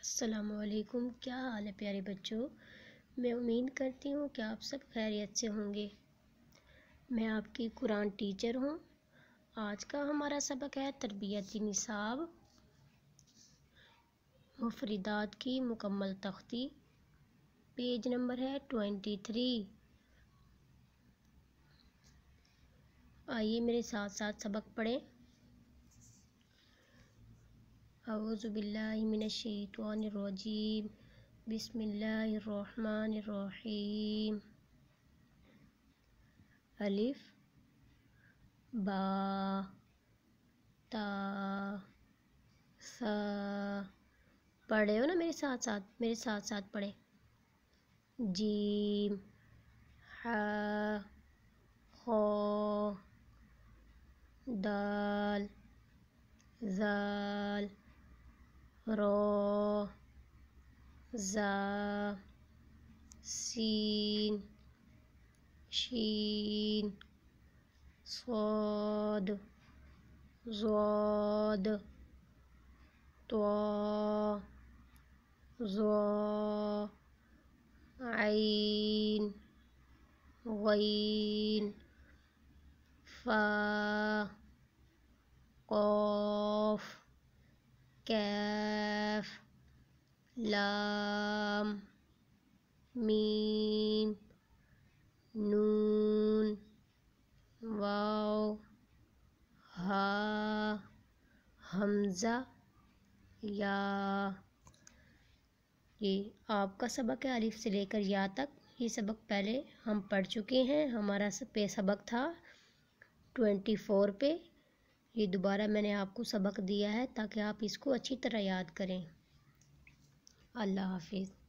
السلام علیکم، کیا حال ہے پیارے بچوں؟ میں امید کرتی ہوں کہ آپ سب خیریت سے ہوں گے۔ میں آپ کی قرآن ٹیچر ہوں۔ آج کا ہمارا سبق ہے تربیتی نصاب، مفردات کی مکمل تختی۔ پیج نمبر ہے 23۔ آئیے میرے ساتھ ساتھ سبق پڑھیں۔ اعوذ باللہ من الشیطان الرجیم، بسم اللہ الرحمن الرحیم۔ الف، با، تا، سا، پڑھے ہو نا میرے ساتھ ساتھ پڑھیں۔ جیم، ہا، خا، دال، زال، را، زا، سین، شین، صاد، ضاد، طا، ظا، عین، غین، فا، قاف، کاف، لام، میم، نون، واو، ہا، حمزہ، یا۔ یہ آپ کا سبق ہے الف سے لے کر یا تک۔ یہ سبق پہلے ہم پڑھ چکے ہیں، ہمارا سبق تھا 24 پہ۔ یہ دوبارہ میں نے آپ کو سبق دیا ہے تاکہ آپ اس کو اچھی طرح یاد کریں۔ اللہ حافظ۔